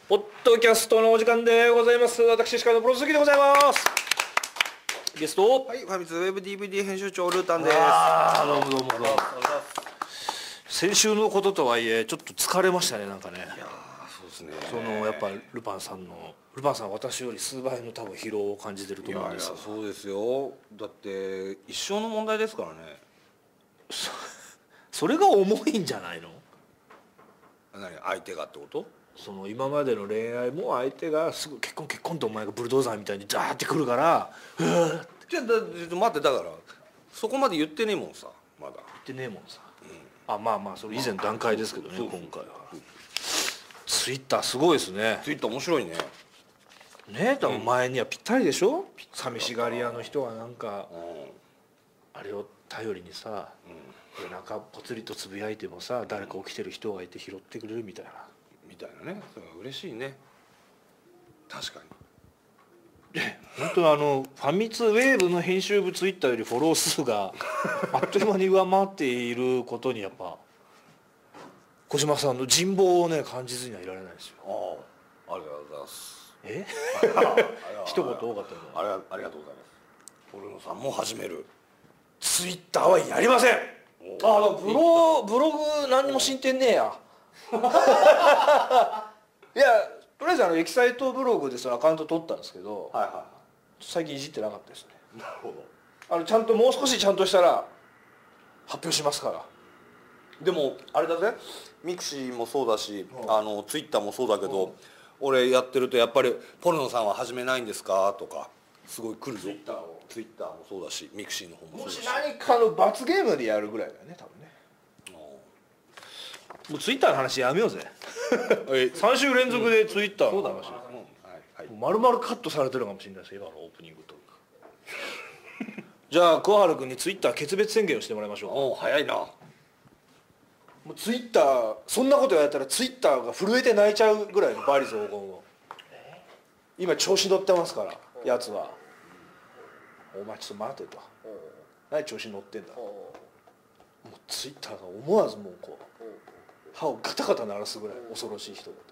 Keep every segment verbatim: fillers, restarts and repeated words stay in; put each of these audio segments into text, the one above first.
ポッドキャストのお時間でございます。私司会のプロ鈴木でございます。ゲスト、 はい、ファミツウェブ ディーブイディー 編集長ルータンです。 ああ、どうもどうもどうも。先週のこととはいえちょっと疲れましたね、なんかね。いやそうですね。 そのやっぱルパンさんのルパンさんは私より数倍の多分疲労を感じてると思うんですよ。 いやいやそうですよ。だって一生の問題ですからね。 そ, それが重いんじゃないの？ 何、相手がってこと？ その今までの恋愛も相手がすぐ結婚結婚とお前がブルドーザーみたいにザーってくるからうわーって。 じゃあだ待ってだからそこまで言ってねえもんさまだ。 言ってねえもんさ。うん、あまあまあそれ以前段階ですけどね、今回は。ツイッターすごいですね。 ツイッター面白いね。 ねえ、お前にはぴったりでしょ。寂しがり屋の人はなんか、うん、あれを頼りにさ、うん、夜中ぽつりとつぶやいてもさ誰か起きてる人がいて拾ってくれるみたいな。 みたいなね。それは嬉しいね。確か本に。 当にあのファミツウェーブの編集部ツイッターよりフォロー数があっという間に上回っていることにやっぱ小島さんの人望をね感じずにはいられないですよ。 ああ、ありがとうございます。 え一言多かったよね。 あれありがとうございます。俺野さんも始めるツイッターはやりません。ああブロブログ何にも進展ねえやいやとりあえずあのエキサイトブログでそのアカウント取ったんですけど、はいはいはい、最近いじってなかったですね。なるほど。あのちゃんともう少しちゃんとしたら発表しますから。 でもあれだぜ、ミクシーもそうだし、うん、あのツイッターもそうだけど、うん、俺やってるとやっぱり「ポルノさんは始めないんですか?」とかすごい来るぞ。ツイッターをツイッターもそうだしミクシーの方もそうだし、 もし何かの罰ゲームでやるぐらいだよね多分ね。もうツイッターの話やめようぜさん週連続でツイッターの話、まるまるカットされてるかもしれないですよ今のオープニングトークじゃあ桑原君にツイッター決別宣言をしてもらいましょう。 おお早いな。 もうツイッターそんなこと言われたらツイッターが震えて泣いちゃうぐらいの罵詈雑言を今調子乗ってますからやつは。お前ちょっと待てと、何調子乗ってんだ。もうツイッターが思わずもうこう歯をガタガタ鳴らすぐらい恐ろしい人だと。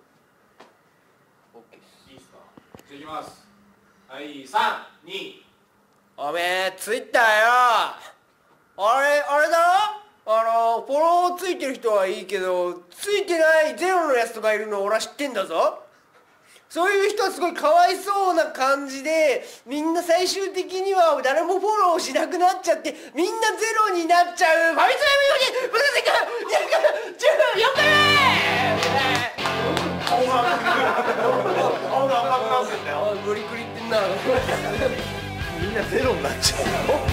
いいですか。じゃあいきます。はいさんに。おめえツイッターよあれあれだろ、あのフォローついてる人はいいけどついてないゼロのやつとかいるの俺は知ってんだぞ。そういう人はすごいかわいそうな感じでみんな最終的には誰もフォローしなくなっちゃってみんなゼロになっちゃうファミツウェブよりブルーセカじゅうよんかいめ顔が顔が赤くなってんだよ。無理くりってんなみんなゼロになっちゃうの。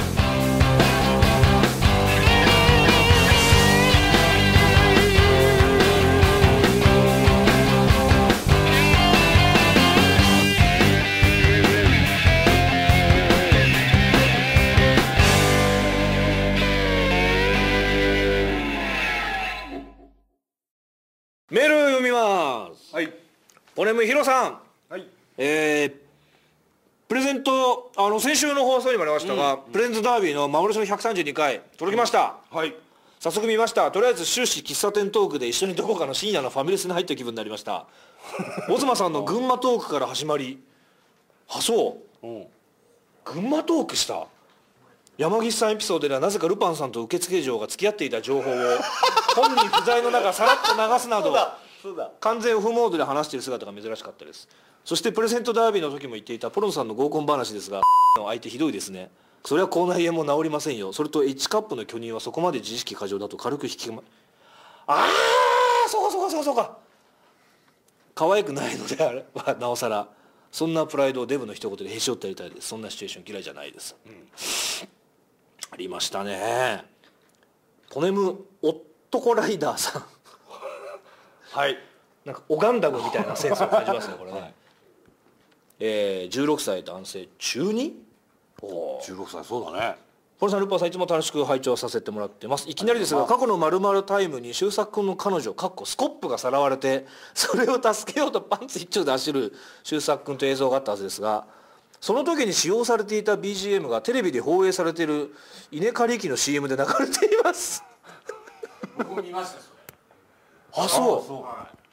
メール読みます。はい。ポネムヒロさん。はい。えー、プレゼントあの先週の放送にもありましたが、うん、プレゼントダービーの幻のひゃくさんじゅうにかい届きました。うん、はい。早速見ました。とりあえず終始喫茶店トークで一緒にどこかの深夜のファミレスに入った気分になりました。オズマさんの群馬トークから始まり、あそう。うん、群馬トークした。山岸さんエピソードではなぜかルパンさんと受付嬢が付き合っていた情報を本人不在の中さらっと流すなど完全オフモードで話している姿が珍しかったです。そしてプレゼントダービーの時も言っていたポロンさんの合コン話ですがの相手ひどいですね。それは口内炎も治りませんよ。それと H カップの巨乳はそこまで自意識過剰だと軽く引きまああそうかそうかそうかそうか可愛くないのであればなおさらそんなプライドをデブの一言でへし折ってやりたいです。そんなシチュエーション嫌いじゃないです、うん、ありましたね。ポネムオットコライダーさんはいなんかオガンダムみたいなセンスを感じますねこれね、はい、えー、じゅうろくさい男性中 に？ おじゅうろくさいそうだね。 ポルさんルパンさんいつも楽しく拝聴させてもらってます。いきなりですが過去の〇〇タイムに周作君の彼女かっこスコップがさらわれてそれを助けようとパンツ一丁で走る周作君と映像があったはずですがその時に使用されていた ビージーエム がテレビで放映されている稲刈り機の シーエム で流れています僕も見ましたそれ。 あそう、はい、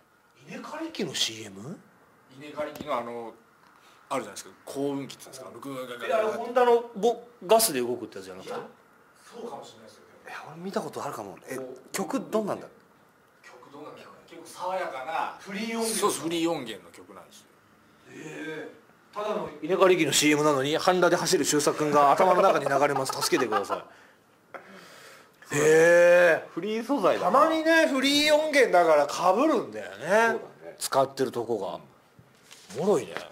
稲刈り機の シーエム？ 稲刈り機のあのあるじゃないですか、幸運機って言うんですか、グーガーガーいやガーホンダのボガスで動くってやつじゃなくて？ そうかもしれないですよ。 え俺見たことあるかも。え曲どんなんだ。 曲どうなんだろう。結構爽やかなフリー音源。 そうフリー音源の曲なんですよ。 ええただの稲刈り機の シーエム なのに半裸で走る周作君が頭の中に流れます。助けてください。へえフリー素材だ。 たまにねフリー音源だからかぶるんだよね。 そうだね。 使ってるとこがおもろいね。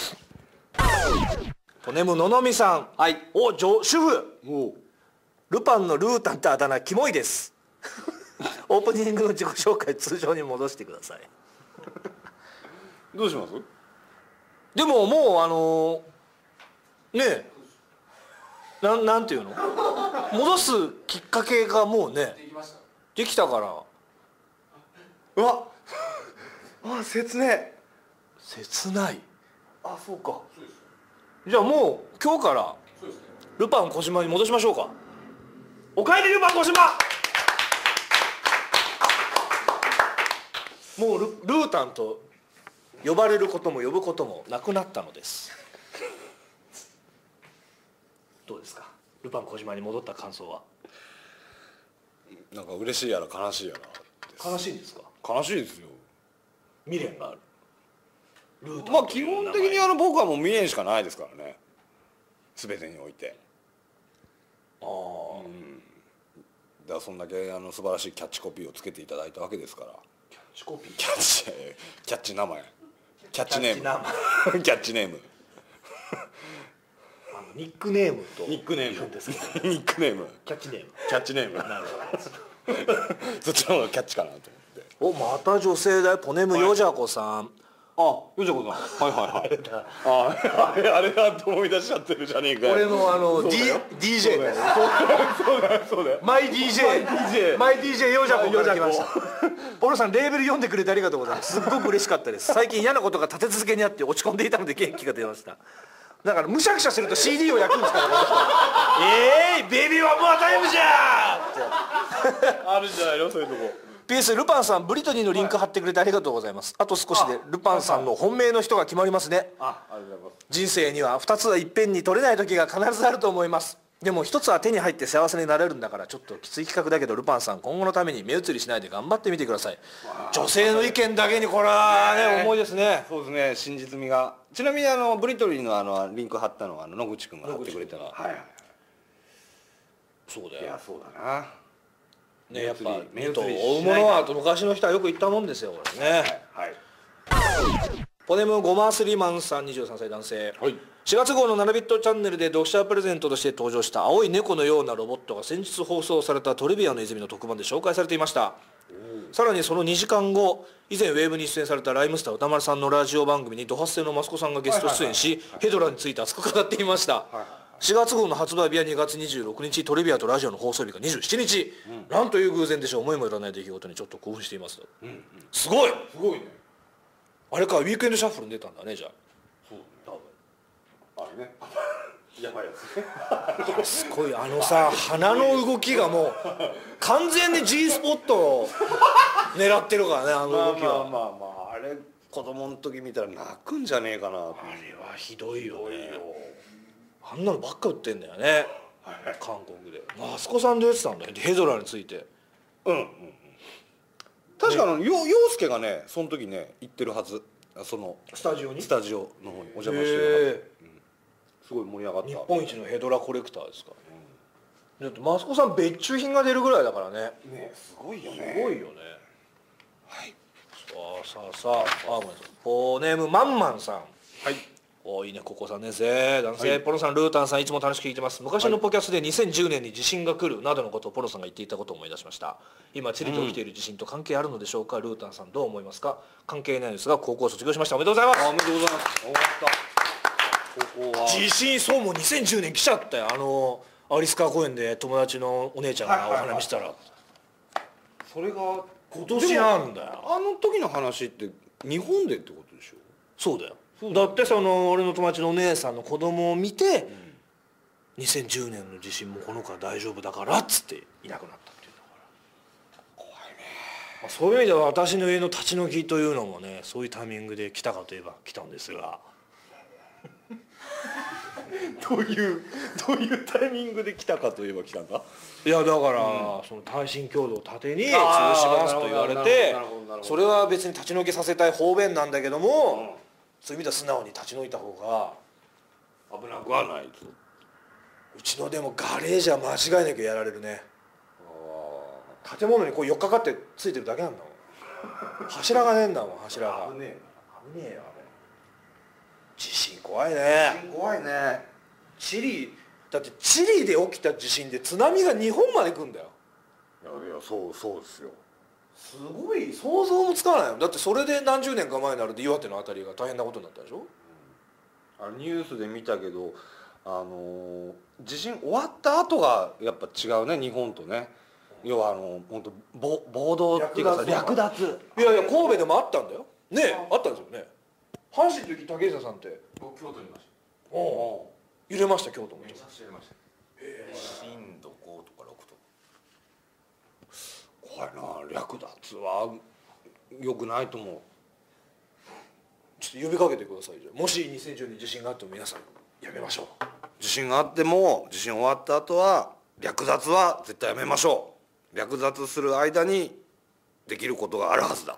トネムののみさん、 はい。 お主婦おう。 ルパンのルータンってあだ名キモいですオープニングの自己紹介通常に戻してください。 どうします？ でももうあのー、ねえなんなんていうの戻すきっかけがもうねできました。 できたから。 うわあ切ね。 切ない。 あそうか。 そうですね。 じゃあもう今日からそうですね。 ルパン小島に戻しましょうか。おかえりルパン小島。もう ル, ルータンと呼ばれることも呼ぶこともなくなったのです。どうですかルパン小島に戻った感想は。 なんか嬉しいやら悲しいやら。 悲しいんですか？ 悲しいですよ。 未練があるルータン。 まあ基本的にあの僕はもう未練しかないですからね。全てにおいて。 ああ、 うん。だからそんだけあの素晴らしいキャッチコピーをつけていただいたわけですから。 キャッチコピーキャッチキャッチ名前。キャッチネーム。 キャッチキャッチネーム。 あのニックネームとニックネーム言うんですけどニックネーム。 キャッチネーム。 キャッチネーム。 なるそっちの方がキャッチかなと思って。 ほど。おまた女性だよ。ポネムヨジャコさん。 あ、よじゃこさん。はいはいはい。あ、あれあれだと思い出しちゃってるじゃねえかよ。 俺のあの D そうだよディージェー だよ。 そうだよそうだよ。 マイ ディージェーマイ ディージェーマイ ディージェー ヨジャコから来ましたヨポロさんレーベル読んでくれてありがとうございますすっごく嬉しかったです最近嫌なことが立て続けにあって落ち込んでいたので元気が出ましただからむしゃくしゃすると シーディー を焼くんですからえーいベイビーはもうタイムじゃあるんじゃないのそういうとこ。 ピーエス ルパンさんブリトニーのリンク貼ってくれてありがとうございますあと少しでルパンさんの本命の人が決まりますねあ、ありがとうございます。 人生にはふたつはいっぺんに取れない時が必ずあると思いますでもひとつは手に入って幸せになれるんだからちょっときつい企画だけどルパンさん今後のために目移りしないで頑張ってみてください女性の意見だけにこれはね重いですねそうですね、真実味が。ちなみにあのブリトリーのあのリンク貼ったのはあの野口くんが貼ってくれたの。はいはい。 そうだよいやそうだな。 ねやっぱ目移り目と追うものはと昔の人はよく言ったもんですよこれねはい。 ポネムゴマスリマンさんにじゅうさんさい男性はい。 しがつ号のななビットチャンネルで読者プレゼントとして登場した青い猫のようなロボットが先日放送されたトリビアの泉の特番で紹介されていましたさらにそのにじかんご以前ウェーブに出演されたライムスター歌丸さんのラジオ番組にド発生のマスコさんがゲスト出演しヘドラについて熱く語っていましたしがつ号の発売日はにがつにじゅうろくにちトリビアとラジオの放送日がにじゅうしちにち、うん、なんという偶然でしょう思いもよらない出来事にちょっと興奮しています、うんうん、すごいすごいね。 あれかウィークエンドシャッフルに出たんだねじゃあそう多分。あれね。やばいやつね。 すごいあのさ鼻の動きがもう完全に G スポットを狙ってるからねあの動きは、 まあまあまあまああれ子供の時見たら泣くんじゃねえかな。 あれはひどいよねあんなのばっか売ってんだよね、はい、韓国でマスコさんでやってたんだよヘドラについてうんうんうん確かあのよ陽介がねその時ね行ってるはずそのスタジオにスタジオの方にお邪魔してるはず、うん、すごい盛り上がった日本一のヘドラコレクターですから、うん、だってマスコさん別注品が出るぐらいだからねねすごいよねすごいよねはいさあさあさああごめんなさいポーネームマンマンさんはいおいいねここさん年生男性、はい、ポロさんルータンさんいつも楽しく聞いてます昔のポキャスでにせんじゅうねんに地震が来るなどのことをポロさんが言っていたことを思い出しました今チリで起きている地震と関係あるのでしょうか、うん、ルータンさんどう思いますか関係ないですが高校卒業しましたおめでとうございますおめでとうございます終わった高校は地震そうもうにせんじゅうねん来ちゃったよあのアリスカ公園で友達のお姉ちゃんがお花見したら、はいはいはい、 それが今年なんだよあの時の話って日本でってことでしょそうだよだってその俺の友達のお姉さんの子供を見て、うん、にせんじゅうねんの地震もこの子は大丈夫だからっつっていなくなったっていうんだから怖いねそういう意味では私の家の立ち退きというのもね、そういうタイミングで来たかといえば来たんですがどういうどういうタイミングで来たかといえば来たんだ。 いやだから、うん、その耐震強度を盾に潰しますと言われて、それは別に立ち退きさせたい方便なんだけども、うん、そういう意味では素直に立ち退いた方が危なくはないと。 うちのでもガレージは間違いなくやられるね。建物にこう寄っかかってついてるだけなんだもん。柱がねえんだもん、柱が。 危ねえ危ねえよあれ。地震怖いね。 地震怖いね。 チリだってチリで起きた地震で津波が日本まで来るんだよ。 いやいやそうそうですよ。 すごい想像もつかないよ。だってそれで何十年か前になるで岩手のあたりが大変なことになったでしょ。 うん、あニュースで見たけど、あのー、地震終わった後がやっぱ違うね、日本とね。要はあの本当暴暴動っていうかさ、略奪。 いやいや神戸でもあったんだよね。あったんですよね。阪神の時竹下さんって僕京都にいました。 おお揺れました。京都もめちゃくちゃ揺れました。震度ごとかろくとか。怖いな。略奪は良くないと思う。 ちょっと呼びかけてください。じゃもしにせんじゅうねん地震があっても皆さんやめましょう。 地震があっても地震終わった後は略奪は絶対やめましょう。略奪する間にできることがあるはずだ。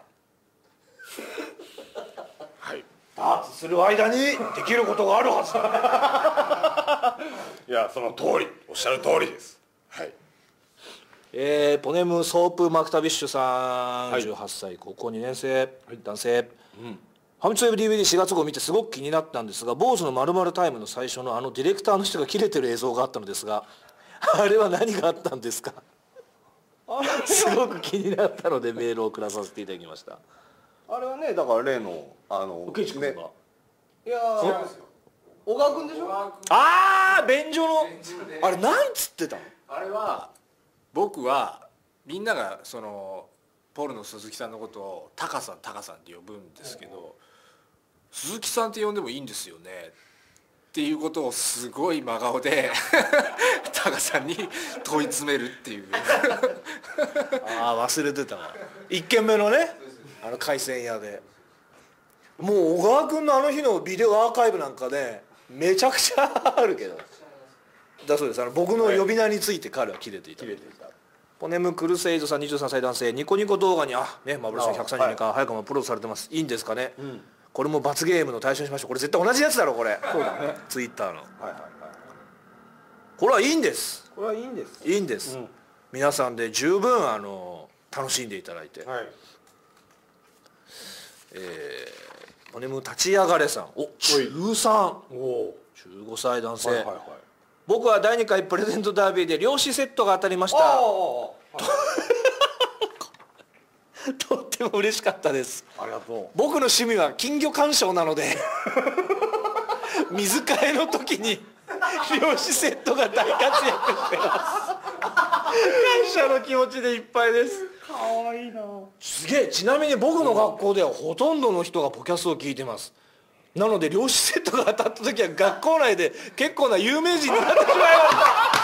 はい。 ダーツする間にできることがあるはずだ。 いやその通り、おっしゃる通りです。はい。 えー、ポネムソープマクタビッシュさん、 はい、 じゅうはっさい高校にねんせい、はい、男性、うん、ファミツウェブ ディーブイディーしがつごう見てすごく気になったんですが、坊主の〇〇タイムの最初のあのディレクターの人が切れてる映像があったのですが、あれは何があったんですか。すごく気になったのでメールを送らさせていただきました。 あれはね、だから例のあの受君が、ね、 いやー小川君でしょ。 ああ便所のあれなんつってたの。 あれは僕はみんながそのポルノ鈴木さんのことをタカさんタカさんって呼ぶんですけど、鈴木さんって呼んでもいいんですよねっていうことをすごい真顔でタカさんに問い詰めるっていうああ忘れてたわ。いっけんめのねあの海鮮屋でもう小川君のあの日のビデオアーカイブなんかねめちゃくちゃあるけどだそうです。あの僕の呼び名について彼は切れていた、はい、ポネムクルセイドさんにじゅうさんさい男性、ニコニコ動画にあね幻のひゃくさんじゅうねんか、はい、早くもアップロードされてます。いいんですかね、うん、これも罰ゲームの対象にしましょう。これ絶対同じやつだろこれ。そうだねツイッターの、はいはいはい、これはいいんです。 これはいいんですいいんです、うん、皆さんで十分あの楽しんでいただいて、はい、えー、ポネム立ち上がれさんおじゅうさんおじゅうごさい男性、はいはいはい、僕はだいにかいプレゼントダービーで漁師セットが当たりました。とっても嬉しかったです。 ありがとう。 僕の趣味は金魚鑑賞なので水替えの時に漁師セットが大活躍してます感謝の気持ちでいっぱいです。 かわいいな。 すげえ。ちなみに僕の学校ではほとんどの人がポキャスを聞いてます。なので漁師セットが当たった時は学校内で結構な有名人になってしまいました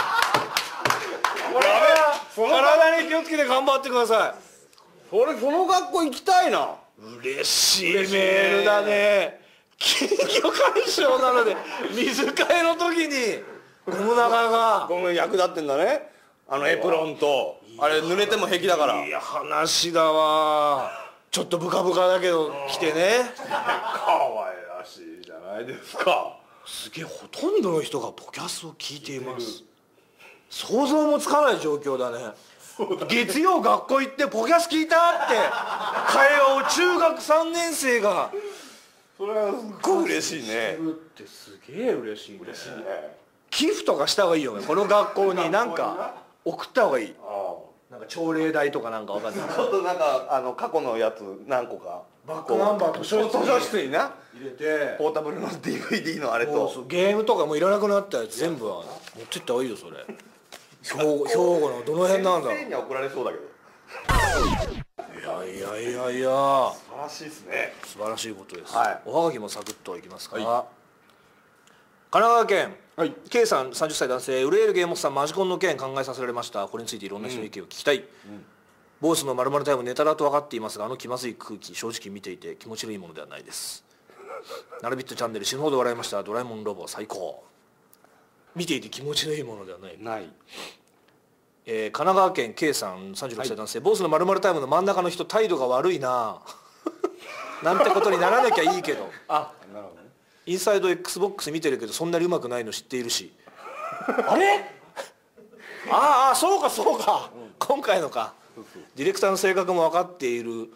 これは体に気をつけて頑張ってください。 それその学校行きたいな。 嬉しいメールだね。金魚鑑賞なので水替えの時にゴム長がごめん役立ってんだね。あのエプロンとあれ濡れても平気だから。 いや話だわ。ちょっとブカブカだけど来てねかわいらしいじゃないですか。 すげえ。ほとんどの人がポキャスを聞いています。想像もつかない状況だね。月曜学校行ってポキャス聞いたって会話を中学さんねんせいが。 それはすっごい嬉しいね。 ってすげえ嬉しいね。 嬉しいね。 寄付とかした方がいいよね。この学校になんか送った方がいい。なんか朝礼代とかなんかわかんない。 ちょっとなんかあの過去のやつ何個かバックナンバー図書室にな入れてポータブルの ディーブイディー のあれとそうそうゲームとかもいらなくなったやつ全部は持ってった方がいいよそれ。兵庫兵庫のどの辺なんだろう。 先生には怒られそうだけど。いやいやいやいや素晴らしいですね。 素晴らしいことです、 はい、 おはがきもサクッといきますか、はい、神奈川県、はい、K さんさんじゅっさい男性、ウレールゲームさんマジコンの件考えさせられました。これについていろんな人の意見を聞きたい、うんうん、 ボスの〇〇タイムネタだと分かっていますが、あの気まずい空気正直見ていて気持ちのいいものではないです。ナルビットチャンネル死ぬほど笑いました。ドラえもんロボ最高。見ていて気持ちのいいものではない。 ない。 えー、神奈川県 K さんさんじゅうろくさい男性、はい、ボスの〇〇タイムの真ん中の人態度が悪いななんてことにならなきゃいいけどあ、なるほどね。インサイド XBOX 見てるけどそんなにうまくないの知っているしあれああそうかそうか、うん、今回のか。そうそう、ディレクターの性格も分かっている。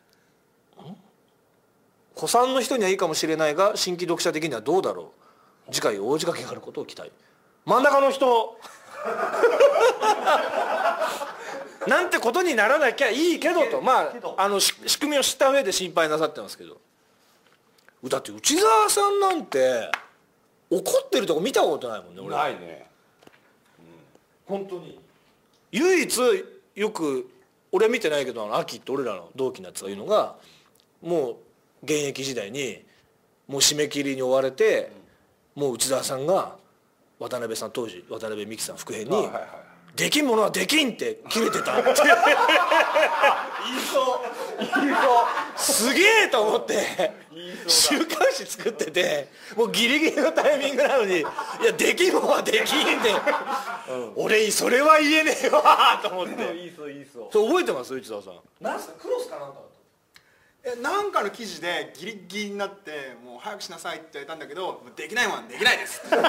古参の人にはいいかもしれないが新規読者的にはどうだろう。次回大仕掛けがあることを期待。真ん中の人なんてことにならなきゃいいけどと、まああの仕組みを知った上で心配なさってますけど、だって内澤さんなんて怒ってるとこ見たことないもんね。俺ないね、 うん、本当に唯一よく俺は見てないけど、あの秋って俺らの同期のやつが言うのが、もう現役時代にもう締め切りに追われて、もう内澤さんが渡辺さん、当時渡辺美樹さん副編に「できんものはできん」って切れてたって言いそう言いそうすげえと思って週刊誌作ってて、もうギリギリのタイミングなのに「いやできんものはできん」って俺それは言えねえわと思って。いいそういいそう。それ覚えてます内澤さん。なんすかクロスかなんか。 えなんかの記事でギリギリになって「もう早くしなさい」って言われたんだけど「できないもんはできないです」だ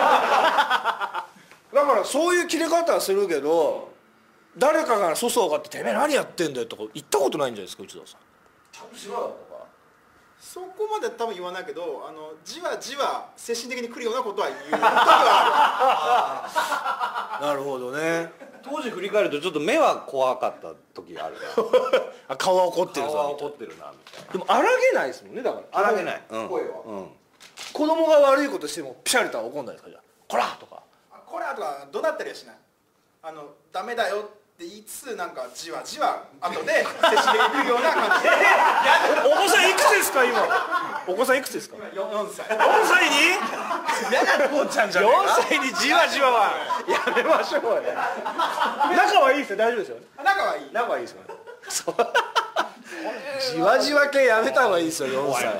からそういう切れ方はするけど、誰かが粗相があって「てめえ何やってんだよ」とか言ったことないんじゃないですか内田さん。ちゃんとしろよとか。 そこまで多分言わないけど、あのじわじわ精神的に来るようなことは言う時はあるなるほどね。 当時振り返るとちょっと目は怖かった時があるあ、顔は怒ってるぞ、 顔は怒ってるなみたいな。 でも荒げないですもんね。だから荒げない、うん、 声は、うん、子供が悪いことしてもピシャリとは怒んないですか。じゃあ「こら!」とか 「こら!」とか怒鳴ったりはしない。あのダメだよって言いつつ、なんかじわじわ後で精神的に来るような感じでお子さんいくつですか今。お子さんいくつですか。 よんさい。 よんさいに嫌な父ちゃんじゃねえか。 よんさいにじわじわはやめましょうよ。仲はいいですよ。大丈夫ですよ。 仲はいい。 仲はいいですよ。じわじわ系やめた方がいいですよ。よんさいには。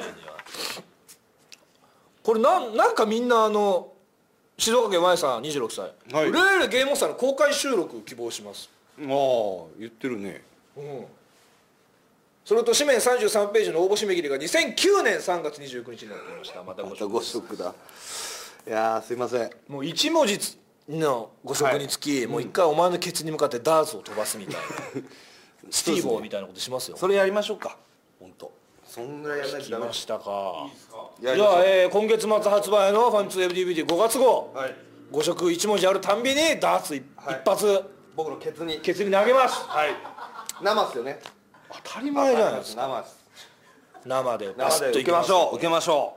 これなんなんかみんなあの静岡県 Y さんにじゅうろくさい、はい、レールゲームスターの公開収録希望します。 ああ言ってるね。 うん。それと紙面さんじゅうさんページの応募締め切りがにせんきゅうねんさんがつにじゅうくにちになっていました。またご食だ。いやすいません。 もういち文字のご食につき、はい、もう一回お前のケツに向かってダーツを飛ばすみたいなスティーボーみたいなことしますよ。 それやりましょうか。本当。そんぐらいやらないとダメ。 聞きましたか。 いいですか。 じゃあ、えー、今月末発売のファミツー エムディーブイディーごがつ号、はい、ご色いち文字あるたんびにダーツ一、はい、一発僕のケツにケツに投げます。 はい。生っすよね。 当たり前じゃないですか。 生っす。 生でバスッといきましょう。受けましょ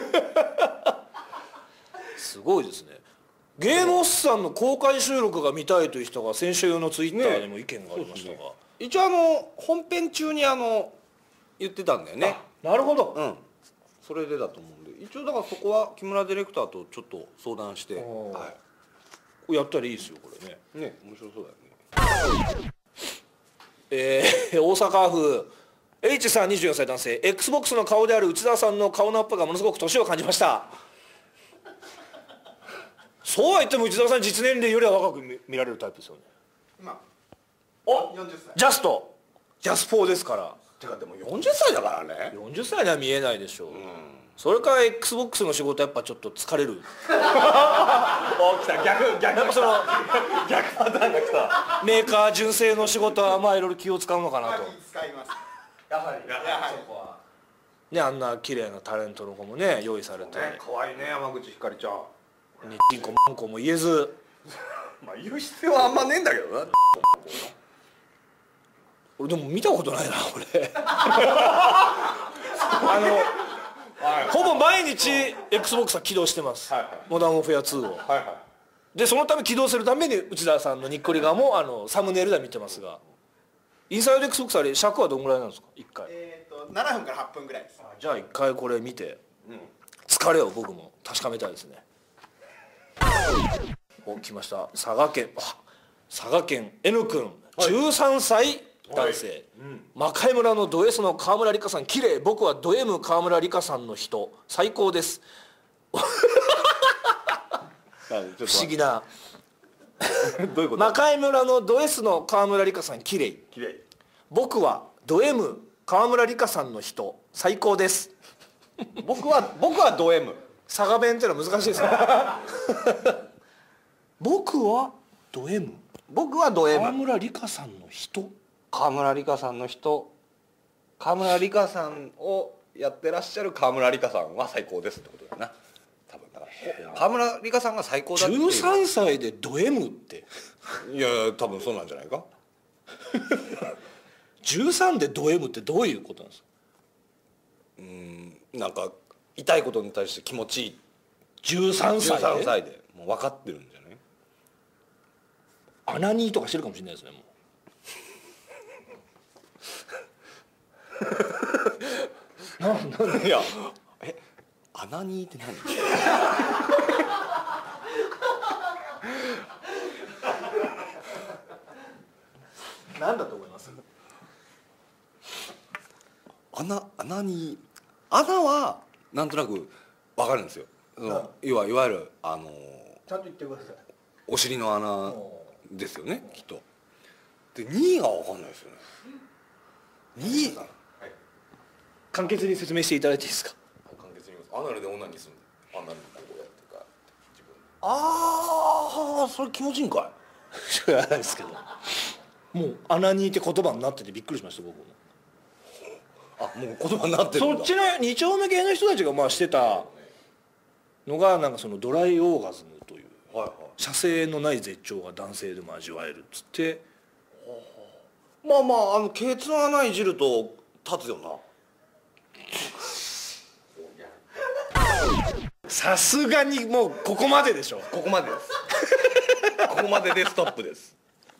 う。すごいですね。ゲームオスさんの公開収録が見たいという人が先週のツイッターでも意見がありましたが、ねね、 一応あの本編中にあの言ってたんだよね。 なるほど。 うん。それでだと思うんで、一応だからそこは木村ディレクターとちょっと相談して、はい、 やったらいいですよこれね。 ね、面白そうだよね。 えー、大阪府 H さんにじゅうよんさい男性、 XBOX の顔である内澤さんの顔のアップがものすごく年を感じました。そうは言っても内澤さん実年齢よりは若く 見, 見られるタイプですよね。 今およんじゅっさい。 ジャストジャスフォーですから。 てかでもよんじゅっさいだからね。 よんじゅっさいには見えないでしょう、うん、それから XBOX の仕事やっぱちょっと疲れる。 お来た、逆逆その逆パターンが来た。 メーカー純正の仕事はまあいろいろ気を使うのかなと。 使います。 やはりやはりそこはね、あんな綺麗なタレントの子もね用意されて、 ね、可愛いね山口ひかりちゃん。 にっちんこまんこも言えずまあ言う必要はあんまねえんだけどな。 俺でも見たことないな俺あのほぼ毎日 XBOX は起動してます、はいはい、モダンオフェアツーを、はいはい、でそのため起動するために内田さんのにっこり側もあのサムネイルでは見てますが、インサイド XBOX あれ尺はどんぐらいなんですかいっかい。 えーとななふんからはっぷんぐらいです。 じゃあいっかいこれ見て、うん、疲れを僕も確かめたいですね。お、来ました。佐賀県、あ佐賀県 N 君、はい、じゅうさんさい男性、魔界村のド S の川村理香さん綺麗、僕はド M 川村理香さんの人最高です。不思議などういうこと？ 魔界村のド S の川村理香さん綺麗、 綺麗。 僕はド M 川村理香さんの人最高です。 僕は僕はド M。 佐賀弁ってのは難しいですね。僕はド M 僕はド M。 川村理香さんの人、 川村理香さんの人、川村理香さんをやってらっしゃる川村理香さんは最高ですってことだな。多分だから川村理香さんが最高だっていう。 じゅうさんさいでド M っていやいや多分そうなんじゃないか。 じゅうさんでド M ってどういうことなんですか？ うーんなんか痛いことに対して気持ちいい。 じゅうさんさいでじゅうさんさいでもう分かってるんじゃない？ アナニーとかしてるかもしれないですね。もうななんいやえアナニーって何？ 何だと思います？ 穴穴に穴はなんとなく分かるんですよ。そのいわいわゆるあのちゃんと言ってください。 お尻の穴ですよねきっと。でにいが分かんないですよね。にい簡潔に説明していただいていいですか？ 簡潔に言います。アナルで女にするアナルにこうやってか自分ああそれ気持ちいいんかい。 知らないですけど、もうアナニーって言葉になっててびっくりしました僕も。 あもう言葉になってるんだ。 そっちの二丁目系の人たちがまあしてたのがなんかそのドライオーガズムという、 はいはい、 射精のない絶頂が男性でも味わえるっつって、 まあまああのケツの穴いじると立つよな。 さすがにもうここまででしょ。 ここまでです。ここまででストップです。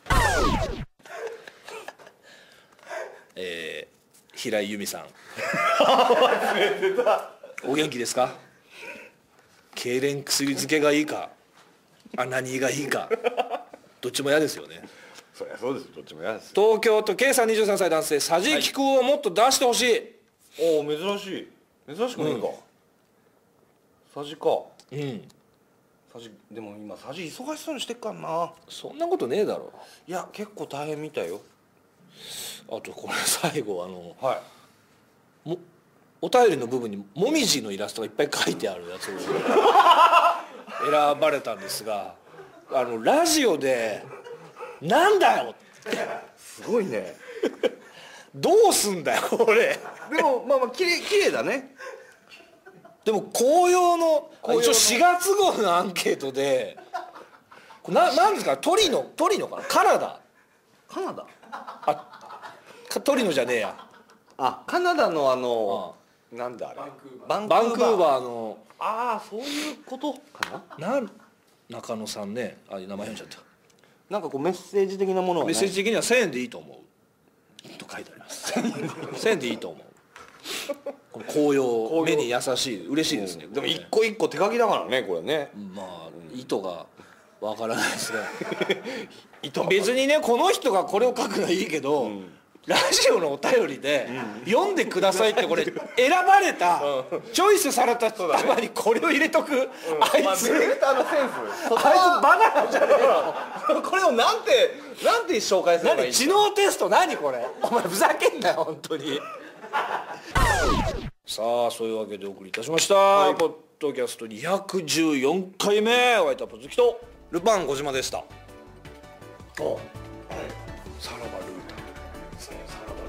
えー、平井由美さん忘れてた。 お元気ですか？痙攣薬漬けがいいかアナニーがいいかどっちも嫌ですよね。 そりゃそうです。どっちも嫌です。 東京都 K さんにじゅうさんさい男性、さじきくをもっと出してほしい。 おお珍しい。珍しくないか、うん、さじか。 うんさじでも今さじ忙しそうにしてっからな。 そんなことねえだろ。 いや結構大変みたいよ。 あとこれ最後あの、 はい、 もお便りの部分にもみじのイラストがいっぱい書いてあるやつを選ばれたんですが、あのラジオでなんだよすごいね。 どうすんだよこれ。 でもまあまあきれいきれいだね。 でも紅葉の一応しがつ号のアンケートでななんですか、トリノトリノかな、カナダカナダあかトリノじゃねえや、 あカナダのあのあなんだあれバンクーバーバンクーバーのああそういうことかな。 なん中野さんね、あ名前読んじゃった。 なんかこうメッセージ的なものはメッセージ的にはせんえんでいいと思うと書いてあります。せんえんでいいと思う。この紅葉目に優しい、嬉しいですね、 うん、でも一個一個手書きだからねこれね。 まあ意図がわからないですね。 意図別にねこの人がこれを書くのはいいけど、うん、ラジオのお便りで、うん、読んでくださいってこれ選ばれた、うん、チョイスされた人にこれを入れとく、うん、あいつ、 まあ、ディレクターのセンスあいつバカなんじゃねえよ。 これをなんてなんて紹介すればいいんだ。 知能テスト何これ、お前ふざけんなよ本当に。さあそういうわけでお送りいたしました、はい、ポッドキャストにひゃくじゅうよんかいめ、お会いいたポズキとルパン小島でした。 お、はい、さらばルーター、さらば